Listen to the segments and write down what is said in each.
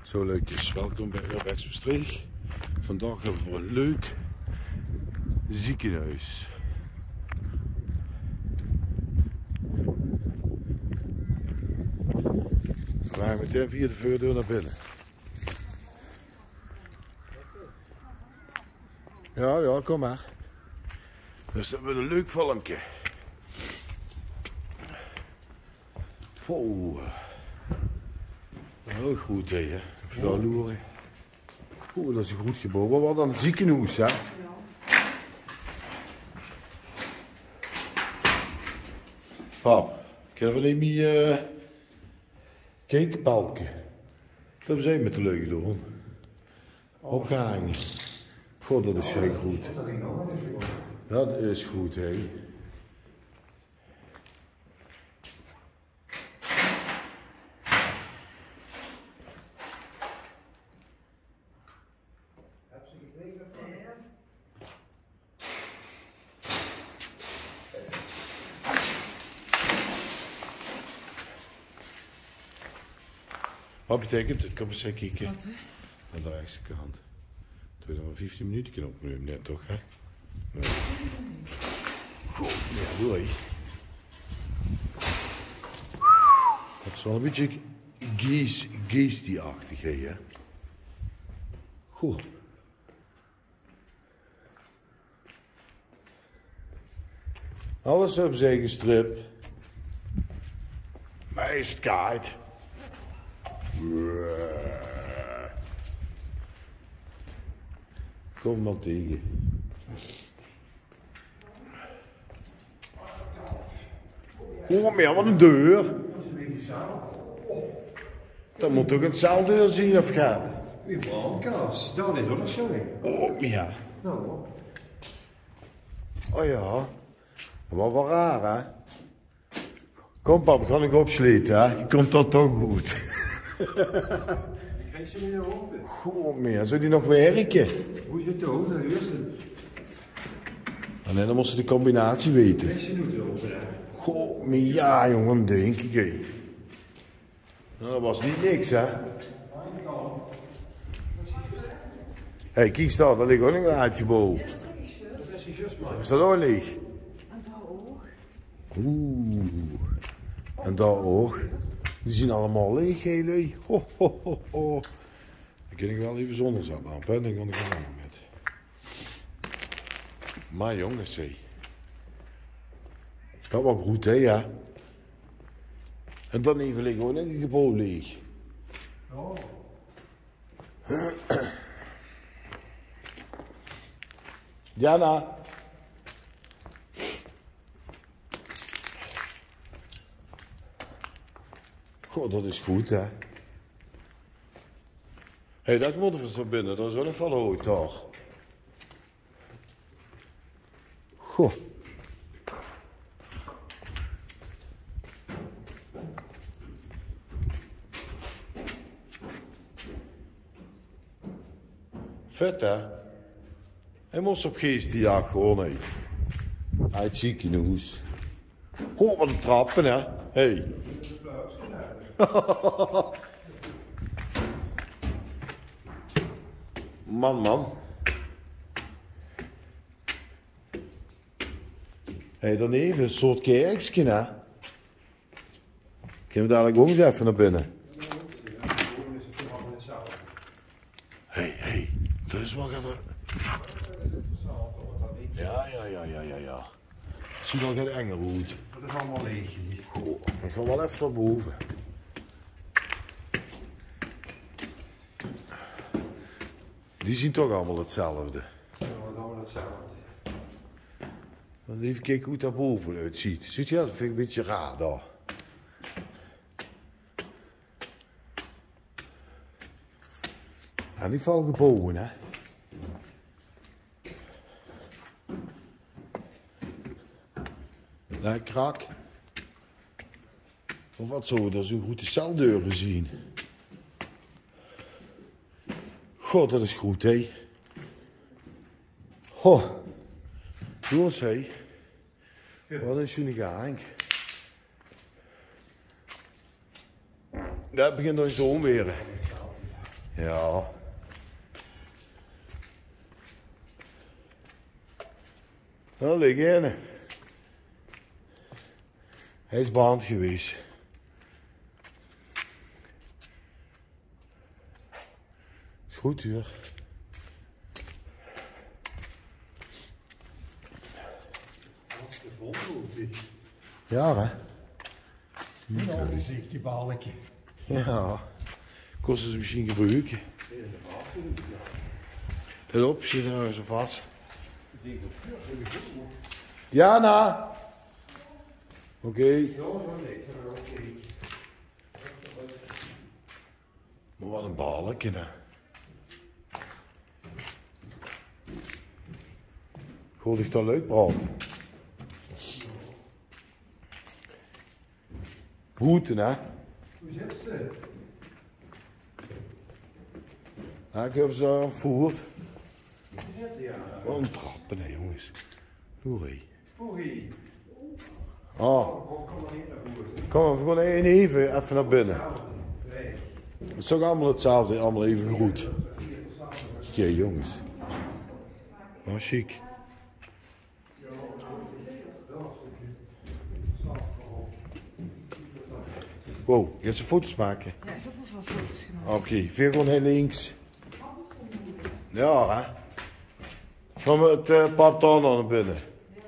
Zo leukjes, welkom bij Urbex Maastricht. Vandaag hebben we een leuk ziekenhuis. We gaan meteen via de voordeur naar binnen. Ja, kom maar. Dus dat wordt een leuk filmpje. Wow. Heel goed hè. Even daar loeren. Oeh, dat is een goed gebouw. Wat was dan het ziekenhuis hè? Pap, kunnen we niet kekenbalken? Dat hebben zij met de leuke doen. Opgehangen. God, dat is heel goed. Dat is goed hè. Wat betekent het? Kom eens kijken. Wat, hè? Aan de rechtse kant. Toen dan 15 minuten kunnen opnemen, net toch, hè? Nee. Goed, ja, doei. Dat is wel een beetje geestie-achtig, hè? Goed. Alles op zijn gestript. Maar is het kaart. Kom maar tegen. Oh, maar wat een deur. Dat moet toch een zaaldeur zien of gaat? Wie brandkaas? Dat is ook nog zo. Oh, ja. Nou, Oh ja. Dat was wel raar, hè? Kom pap, ga ik opsleten, hè? Je komt dat toch goed. ik krijg ze niet open. Goh, meer. Zou die nog werken? Hoe is het toch? Dat eerste. En dan moest ze de combinatie weten. Krijg ze niet open, hè? Goh, maar ja, jongen, denk ik, hè. Nou, dat was niet niks, hè? Hé, kijk daar, daar ligt ook nog een uitgebouw. Is dat ook leeg? En daar ook. Oeh. En daar ook. Die zien allemaal leeg, hé. Ho, ho, ho, ho. Dan kan ik wel even zonder zaklamp, hè. Dan kan ik er nog met. Maar jongens, hé. Dat was goed, hè, ja. En dan even liggen gewoon een gebouw leeg. Oh. Jana. Goh, dat is goed, hè. Hé, dat moet er zo binnen. Dat is wel een valhoog daar. Goh. Vet, hè? Hij moest op geestenjacht gewoon, hé. Uit het ziekenhuis. Goh, wat een trappen, hè? Hé. Man. Hé, dan even een soort kerkje, hè? Kunnen we dadelijk ook eens even naar binnen? Hé, dat is wel gaat er... Ja. Zie je al geen engelhoed? Dat is allemaal leeg hier. Goh, ik ga wel even naar boven. Die zien toch allemaal hetzelfde. Ja, dan gaan we hetzelfde. Dan even kijken hoe het daar boven uitziet. Ziet je dat? Dat vind ik een beetje raar daar. En die valt gebogen, hè? Nee, krak. Of wat zo, dat is een goede celdeur gezien. God, dat is goed, hé. Ho. Jongens, hé. Wat een schöne gang. Dat begint dan zo weer. Ja. Dat ligt in. Hij is beland geweest. Is goed hier. Wat is de volgende? Ja, hè? Nou, zie ik die balkje. Ja. Kosten ze misschien gebruiken. Let op, zit er zo vast. Diana! Oké. Maar wat een balkje, hè. Goed, is dat leuk, brand. Boeten, hè? Hoe zit ze? Ja, ik heb ze aan voert. Hoe zit ze, ja? Wat een trappen, hè, jongens. Doe hé. Poegie. Oh, Kom maar hier naar boven. kom maar, gewoon even naar binnen. Nee. Het is toch allemaal hetzelfde, allemaal even goed. Ja, jongens. Wat chic. Wow, je gaat foto's maken? Ja, ik heb nog wel foto's gemaakt. Oké, veel gewoon heel links. Ja, hè? Gaan we het papier naar binnen?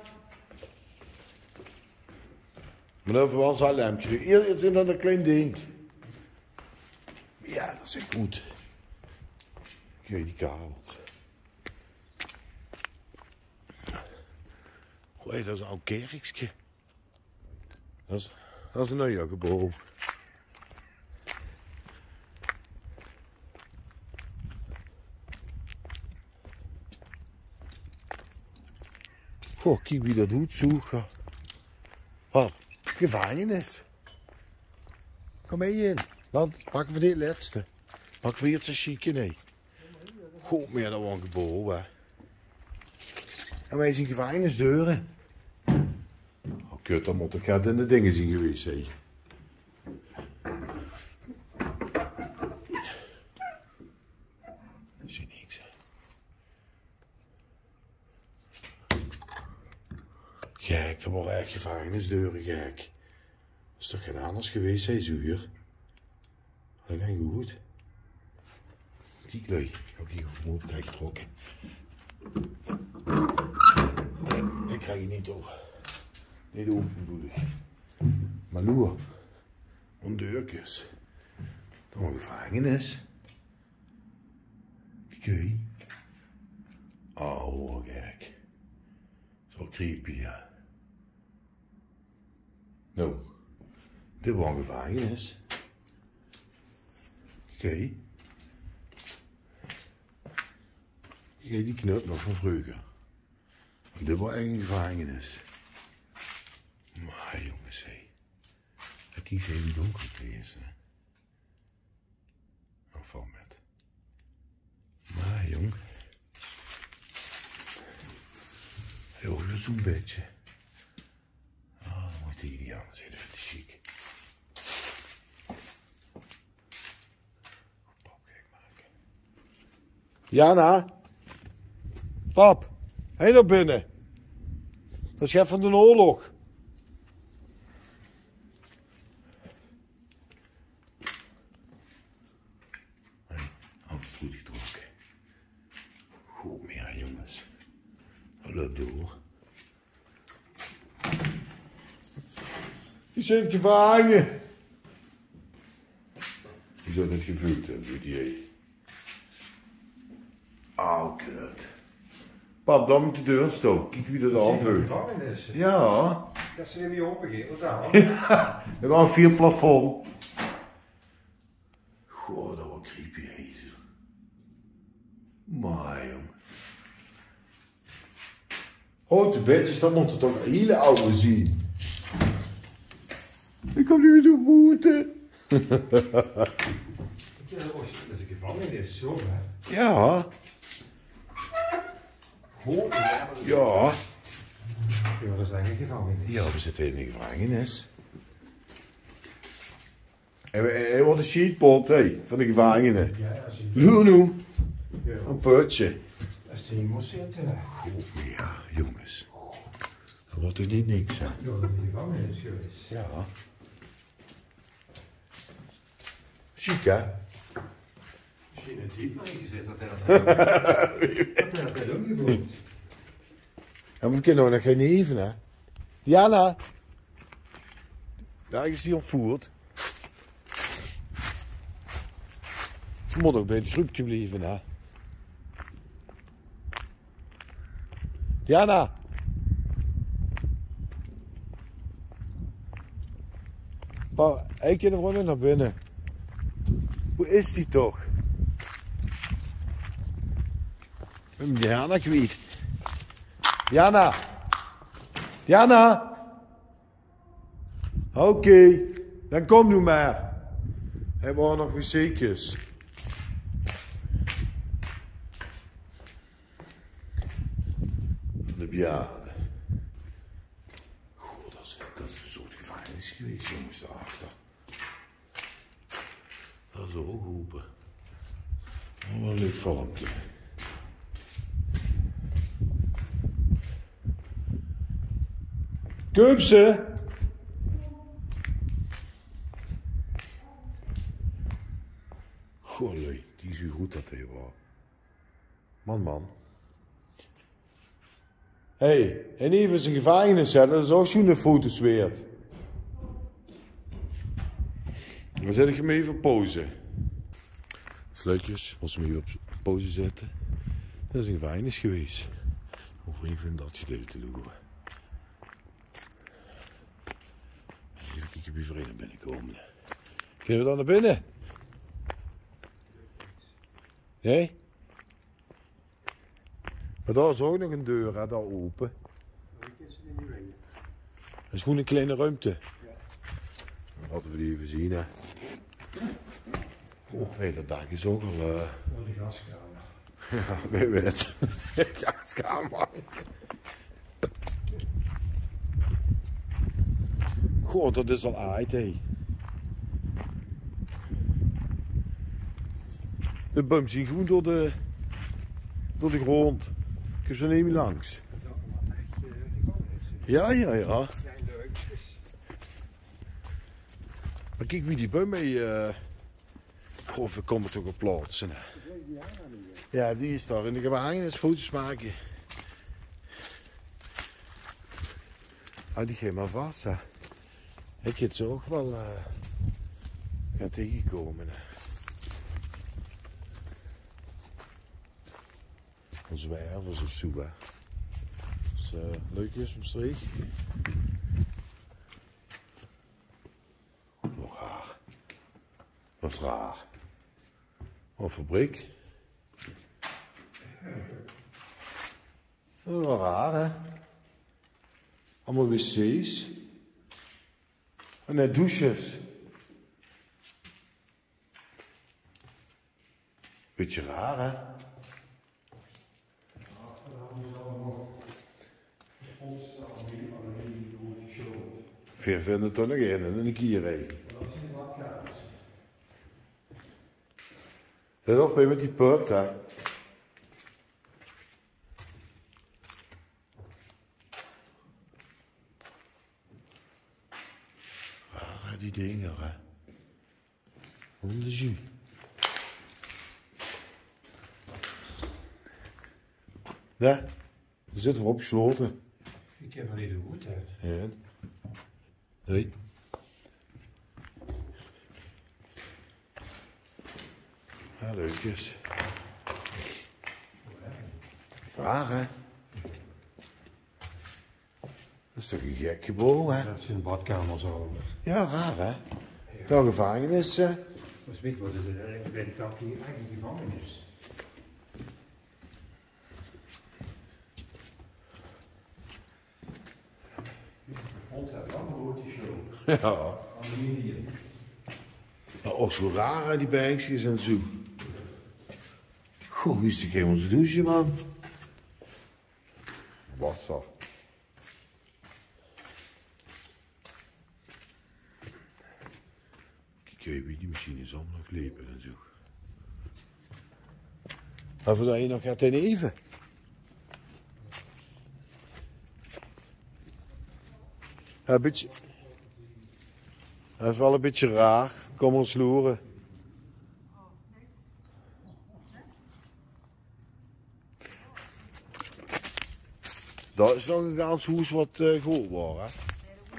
Maar dan hebben we wel zo'n lampje. Hier zit dan een klein ding. Ja, dat is echt goed. Kijk die kabels. Goh, dat is een oud kerkje. Dat is een nieuw gebouw. Goh, kijk wie dat doet, zoeken. Wat? Gevangenis. Kom mee in. Dan pakken we dit laatste. Pakken we hier het chique, nee. Goh, meer dan een gebouw, hè. En wij zien gevangenisdeuren. Oh, kut, dan moet ik het in de dingen zien geweest zijn. Ik zie niks, hè. Gek, er worden echt gevangenisdeuren, gek. Dat is toch geen anders geweest, hè, zuur? Dat gaat goed. Die klei. Ook hier op mijn krijg je getrokken. Nee, ik krijg je niet door. Niet open bedoel ik. Maar loer. Ondeurkjes. Dan een gevangenis. Kijk. Oh, kijk. Zo creepy, ja. Nou, dit was een gevangenis. Kijk. Kijk die knop nog van vroeger. Dit was echt een gevangenis. Maar jongens, hé. Dat kies even donker te lezen. Of van met. Maar jong. Heel veel zo'n beetje. Oh, dan moet die niet anders even te chic. Pap, kijk maken. Jana. Pap, heen naar binnen. Dat is chef van de oorlog. Hey, alles goed getrokken. Goed meer, jongens. Dat loopt door. Die zit gevangen. Die zou het gevuld hebben, die. Oh, kut. Pap, dan moet de deur stoken. Kijk wie dat aanvult. Gevangenis. Ja. Dat ze niet opengeven, dat Ja. Dan gaan we via het plafond. Goh, dat was creepy, hezen. Maar, jong. Houte bedjes, dat moeten toch hele oude zien. Ik kan nu de boete. is een gevangenis, zo hè. Ja. Gewoon, Ja. ja, dat is eigenlijk een gevangenis. Ja, we zitten in de gevangenis. En we wat een sheetpot, hé, van de gevangenen. Ja, als je... Lunu, Ja, een putje. als je moet zitten, hè. Goed, ja, jongens. Dat wordt er niet niks, hè. Ja, dat is de gevangenis geweest. Ja. Chic, hè? Misschien een diep ingezet, dat hij dat omgeboord. Ja, maar we kunnen nog geen even, hè? Diana! Daar is hij ontvoerd. Ze moet ook bij het groepje blijven, hè? Diana! Pa, ik kan er naar binnen. Hoe is die toch? Ik heb Diana kwijt. Diana! Diana! Oké, dan kom nu maar. Hij wordt nog weer zeker. De Biane. Goh, dat is een soort gevangenis geweest, jongens, daarachter. Dat is ook open. Oh, wat een leuk filmpje. Keupse! Goh, leuk. Die is hoe goed dat hij was. Man. Hé, hey, en even zijn gevangenis zetten, dat is ook zo'n foto's waard. Dan zet ik hem even op pauze. Sleutjes, als we hem even op pauze zetten. Dat is een gevangenis geweest. Of even dat gedeelte te loeren. Even kijken wie vrienden binnenkomen. Kunnen we dan naar binnen? Nee? Maar daar is ook nog een deur, hè, daar open. Dat is gewoon een kleine ruimte. Ja. Laten we die even zien, hè. Oh, nee, dat dak is ook al... De gaskamer. Ja, wie weet. Gaskamer. Goh, dat is al uit, hé. De bum zien gewoon door de grond. Ik heb zo niet meer langs. Ja. Maar kijk wie die bum mee... Goh, we komen toch op plaatsen. Ja, die is daar in de gevangenis foto's maken. Oh, die geeft maar vast, hè. Ik heb ze ook wel gaan tegenkomen. Hè. Een zwervers of zo, hè. Dus leuk is om streek. Nog raar. Dat is raar. Een fabriek. Dat is wel raar, hè. Allemaal wc's. En net douches. Beetje raar, hè. Veel vinden er nog in en een keer rijden. Let op met die pub, hè. Waar die dingen, hè. Onderzoek. Nee, daar zitten we opgesloten. Ik heb van niet de goed uit. Ja. Nee. Ja, leukjes. Raar, hè? Dat is toch een gek gebouw, hè? Dat is een badkamer zo. Ja, raar, hè? De gevangenis, Dus weet je wat het is? Ik ben dat hier eigenlijk gevangenis. Vond dat lang hoort die show. Ja. Aluminium. Maar ook zo raar, hè, die bankjes en zo. Goh, wist ik helemaal te douchen, man. Wasser. Kijk weet wie die machine is om nog lepen en zo. Maar voordat je nog gaat in even. Ja, een beetje. Dat is wel een beetje raar. Kom ons loeren. Dat is nog een gans hoes wat goed was, hè?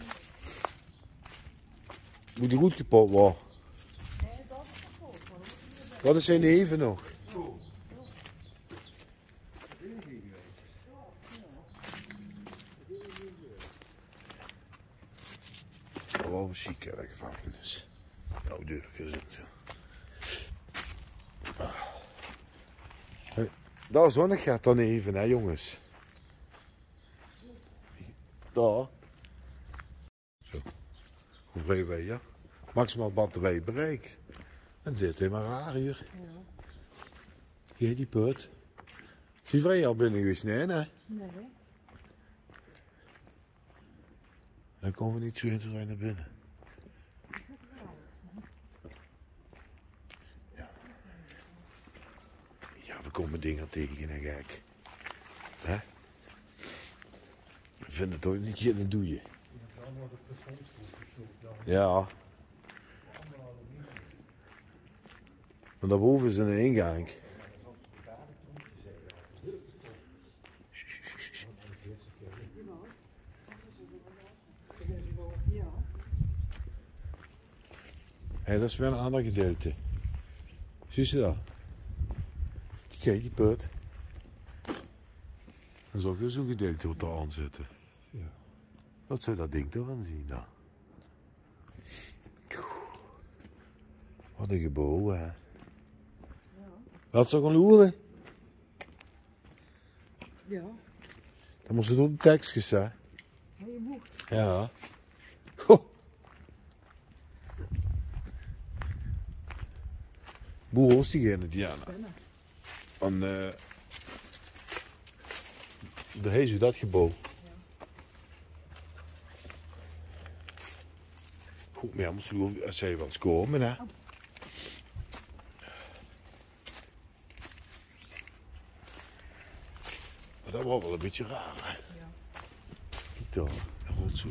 Moet die goed kapot worden? Nee, dat is kapot. Wat is zijn even nog? Wel chic hè, de gevangenis. Nou, deur is het zo. Daar zonnig gaat dan even, hè jongens. Daar. Zo. Hoeveel wij, ja? Maximaal batterijbereik. En dit is helemaal raar hier. Ja. Kijk die put. Zie je al binnen geweest? Nee, nee. Nee. Dan komen we niet zo in naar binnen. Ja. Ja, we komen dingen tegen en gek. Hè? We vinden het ook niet, dan doe je. Ja. Maar daarboven is een ingang. Ja. Hé, dat is weer een ander gedeelte. Zie je dat? Kijk die put. Dat is ook weer zo'n gedeelte wat daar aan zitten. Ja. Wat zou dat ding ervan zien dan? Wat een gebouw, hè? Ja. Wat zou gaan loeren? Ja. Dan moest ze door de tekstjes, hè? Maar je moet. Ja. Ho. Hoe hoort diegene, Diana? Binnen. En daar heeft u dat gebouw. Goed, maar ja, moest u als zij wel eens komen, hè? Maar dat was wel een beetje raar, hè? Ja. Kijk daar, een rotzooi.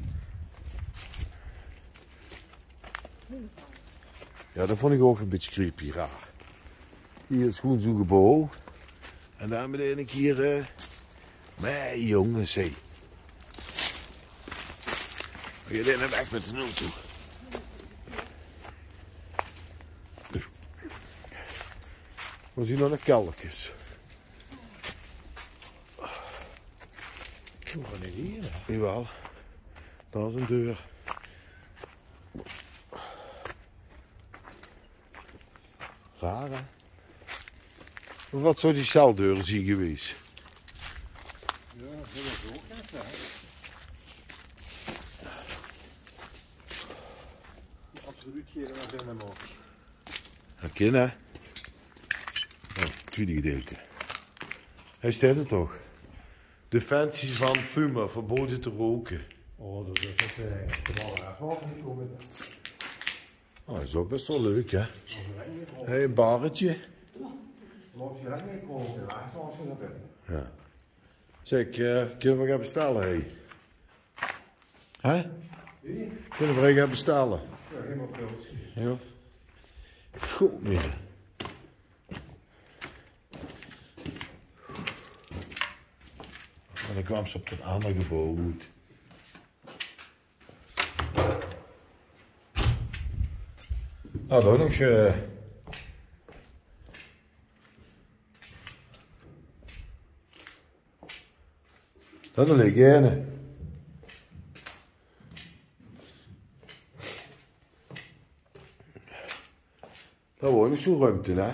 Ja, dat vond ik ook een beetje creepy, raar. Hier is gewoon zo'n gebouw. En daar beneden ik hier... Nee, jongens, hé. Ga je dit weg met de auto? We zien nog een kelkjes. Hoe gaan we hier? Jawel. Dat is een deur. Raar, hè? Wat zou die celdeuren zien geweest? Ja, dat is ook net, hè. Absoluut geen naar zijn nog. Dat kan, hè? Oh, tweede gedeelte. Hij staat er toch? Defensie van fumen, verboden te roken. Oh, dat is wel erg wel niet komen. Oh, dat is ook best wel leuk, hè? Hey, een barretje. Als je dat niet komt, dan als je dat bent. Ja. Zeg, kunnen we gaan bestellen, hé? Hè? Kunnen we gaan bestellen? Ja, helemaal pilsje. Ja. Goed, meer. En dan kwam ze op het andere gebouw uit. Nou, dan nog... Dat wil ik gerne. Daar wordt nog zo'n ruimte, hè?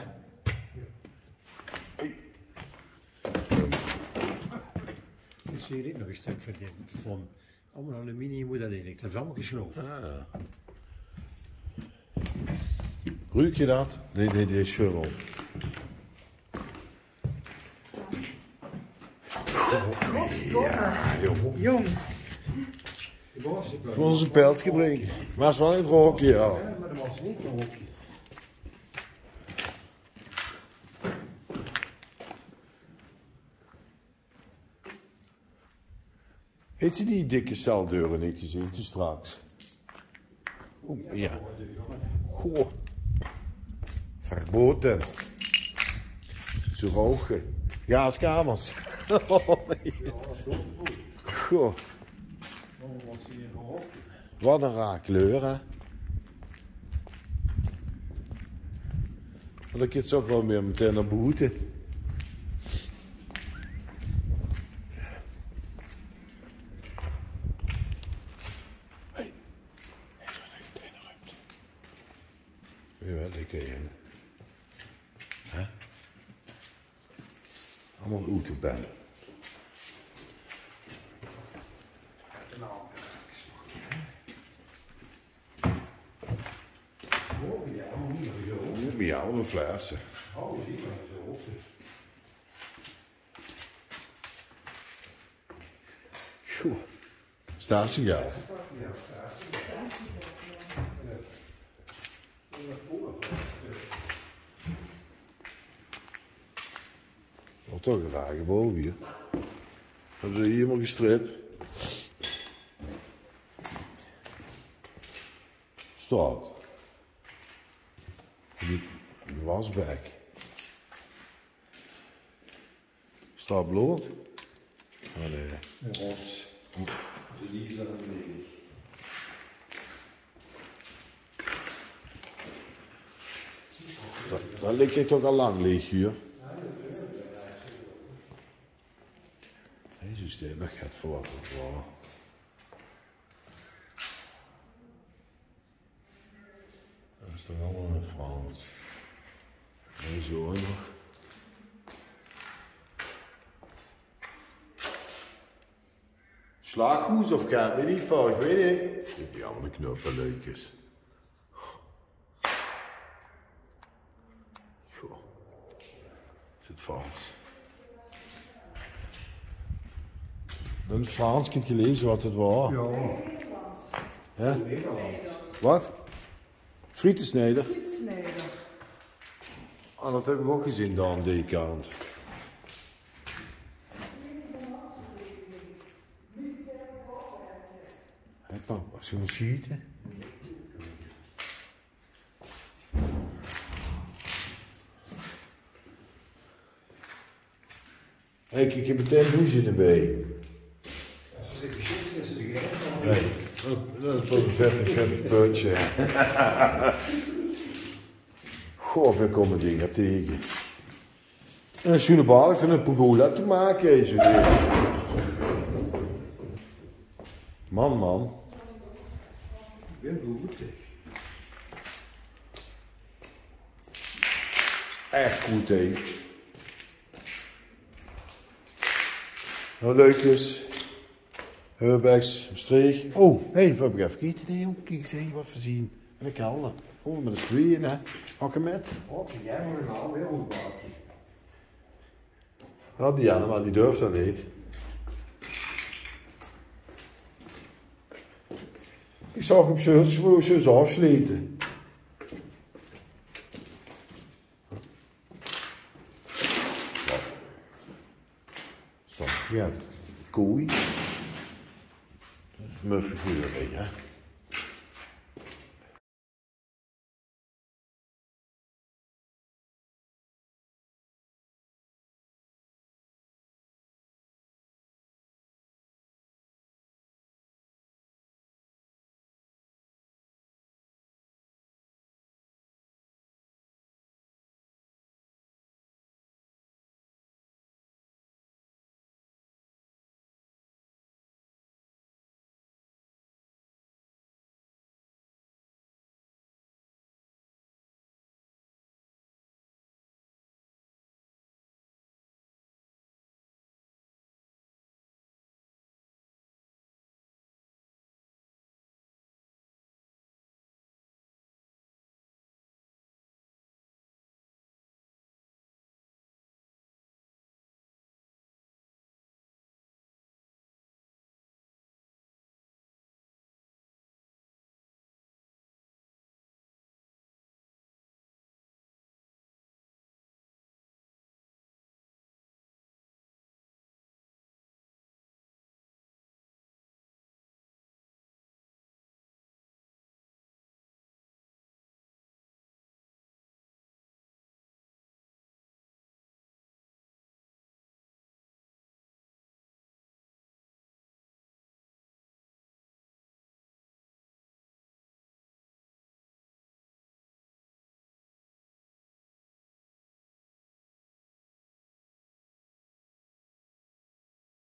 Ik zie dit nog een stuk van allemaal aluminium moet dat eigenlijk. Dat is allemaal gesloten. Ah. Ruik je dat? Nee, die is schoon. Ja, joh. Jong. Voor onze pijls gebreken. Maar het is wel niet roken, ja. Maar dat was niet. Oké. Heeft ze die dikke celdeuren niet gezien toen straks? Oeh, ja. Goh. Verboten. Zo roken. Gaskamers. Goh. Wat een raar kleur, hè? Maar dan kun je ook wel meer meteen naar buiten. Hé, er is een kleine ruimte. Wil je wel lekker in? Hè? Allemaal autobellen. Ja, een flessen. Oh, zie je zo op. Goh. Statiegeld. Wat toch een raar gebouw hier. Hebben ze hier maar gestript. Staat. Die wasbek. Staat bloot. Oh nee. Rots. De die is daar beneden. Daar lig je toch al lang leeg hier. Hij is er nog gaat voor wat het was. Dat is toch allemaal een Frans. En zo nog. Slaaghoes of gaat me niet voor, ik weet niet. Die andere knoppen leukjes. Goh. Is het Frans? In Frans kun je lezen wat het was. Ja. Hè? Wat? Frietensnijder? Frietsnijder. Ah, dat heb ik ook gezien daar aan die kant. Hé pap, als je moet schieten. Hé, ik heb meteen douchen erbij. Nee, dat is wel een vettig putje. Goh, we komen dingen tegen. En een schöne bal van een pergola te maken is het. Man. Ik ben goed. Echt goed, hé. Nou, leukjes. Herbecks, streek. Oh, hé, wat heb ik even gegeten? Nee, kijk eens, wat voorzien. En ik kelder. Gewoon met een tweeën, hè. Hakken met. Oh, jij moet een oude heel bakje. Nou, Diana, maar die durft dat niet. Ik zag hem zo afsleten. Stop, ja, koei. Muffig weer, hè.